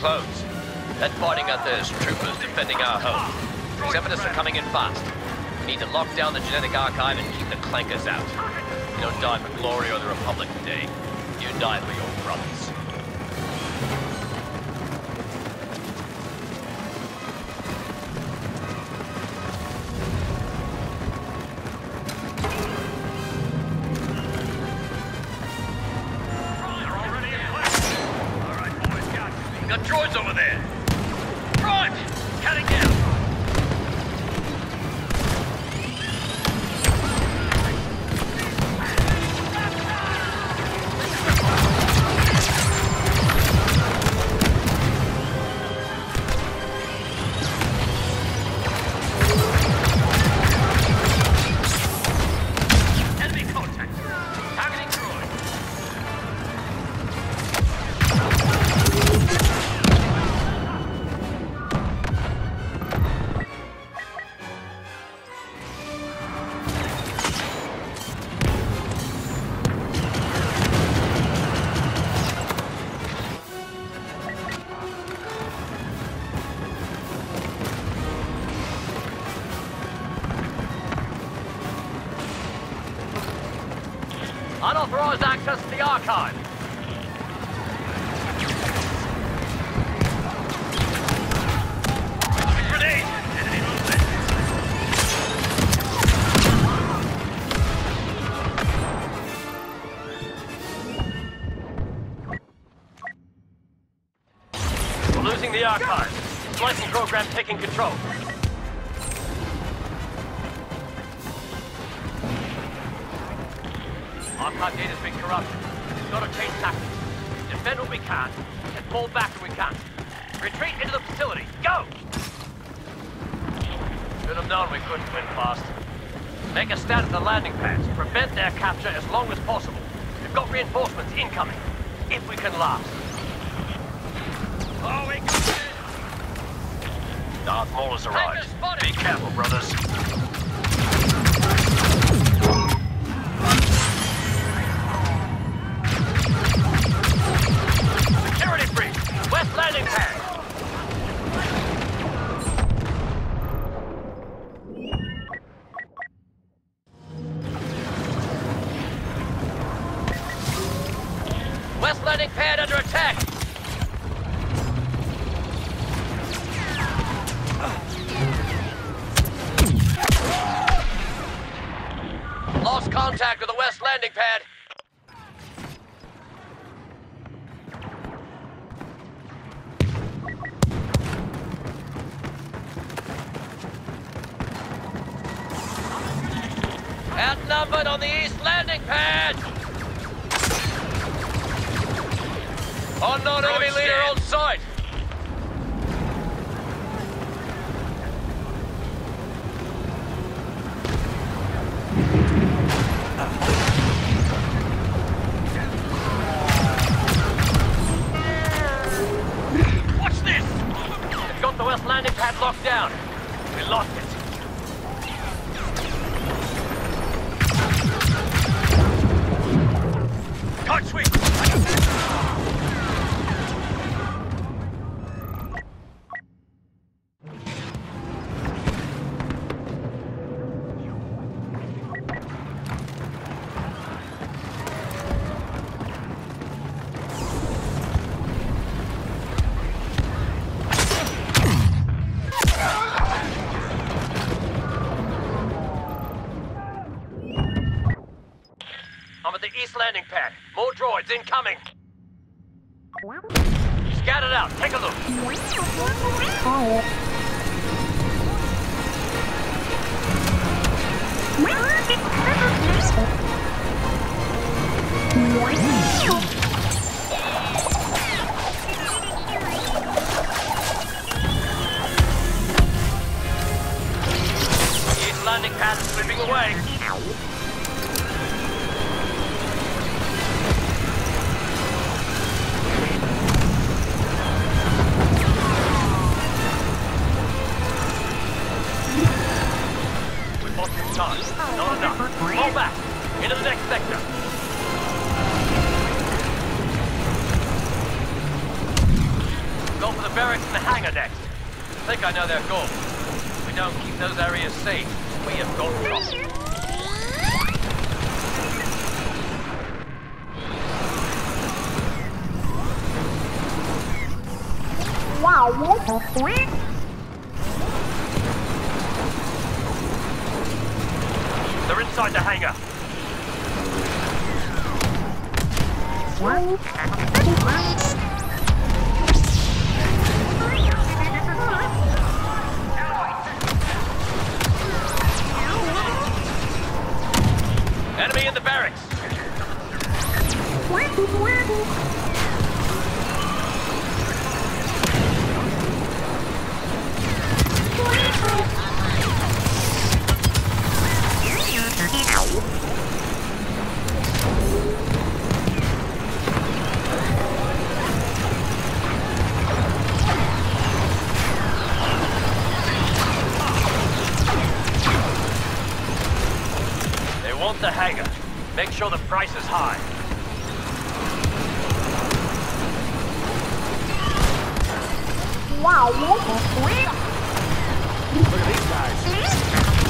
close. That fighting out there is troopers defending our home. Separatists are coming in fast. We need to lock down the genetic archive and keep the clankers out. You don't die for glory or the Republic today. You die for your brothers. Got droids over there! Prime! Cutting down! Enemy contact! Targeting droid! Unauthorized access to the archive. Grenade! Enemy movement! We're losing the archive. Splicing program taking control. Archive data's been corrupted. We've got to change tactics. Defend what we can, and fall back when we can't. Retreat into the facility. Go! Should have known we couldn't win fast. Make a stand at the landing pads. Prevent their capture as long as possible. We've got reinforcements incoming. If we can last. Oh, we got it! Darth Maul has arrived. Be careful, brothers. Security breach! West landing pad! West landing pad under attack! Lost contact with the west landing pad. Outnumbered on the east landing pad! Unknown enemy leader on site! Watch this! It's got the west landing pad locked down. We lost it. Touch sweep! I'm at the east landing pad. More droids incoming. Scout it out. Take a look. East landing pad is slipping away. Time. Not enough. Fall back. Into the next sector. Got to the barracks and the hangar next. I think I know their goal. If we don't keep those areas safe, we have got trouble. They're inside the hangar. Enemy in the barracks. They want the hangar. Make sure the price is high. Wow. Look at these guys.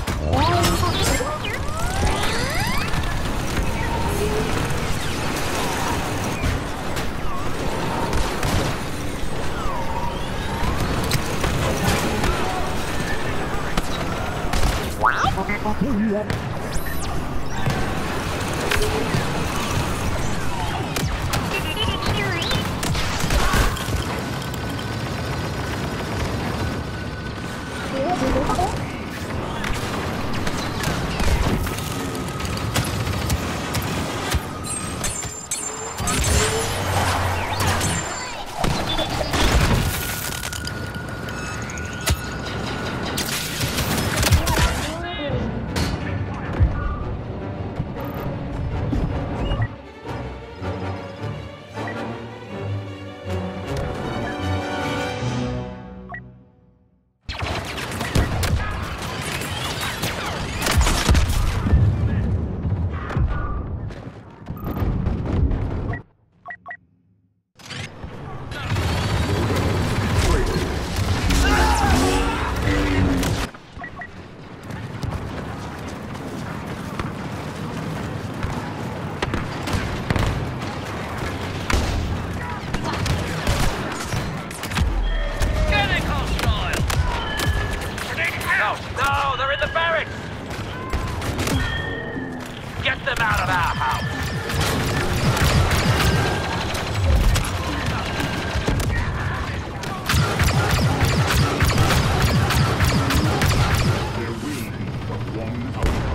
No, they're in the barracks! Get them out of our house! There will be but one outcome.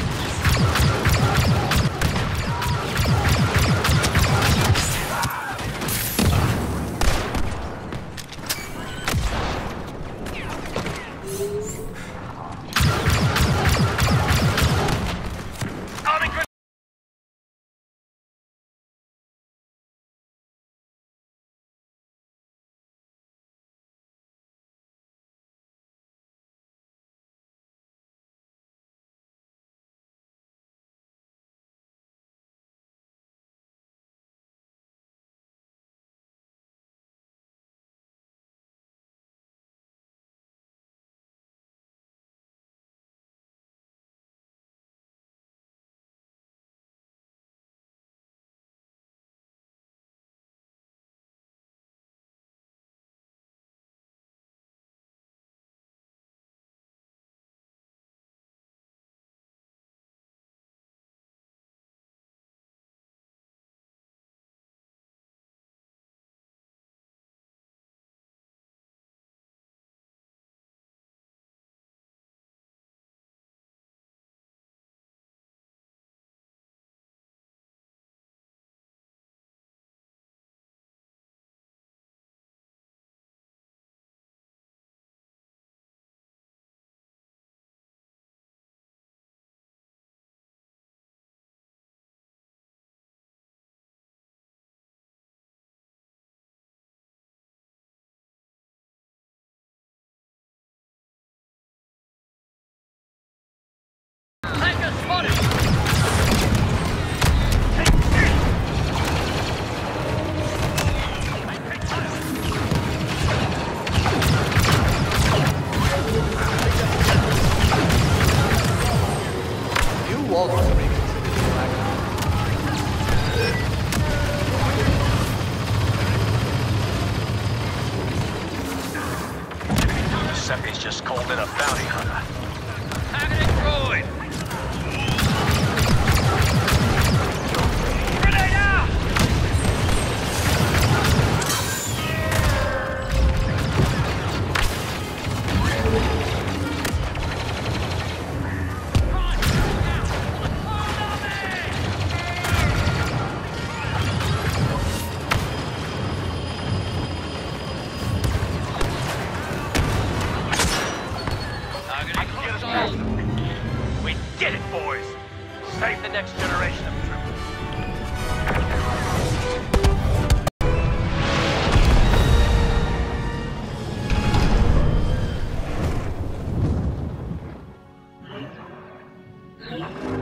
Tanker spotted! You all also reconsider the Galactic. Giuseppe's just called in a bounty hunter. Target destroyed! Grenade out! We did it, boys! Save the next generation of troopers.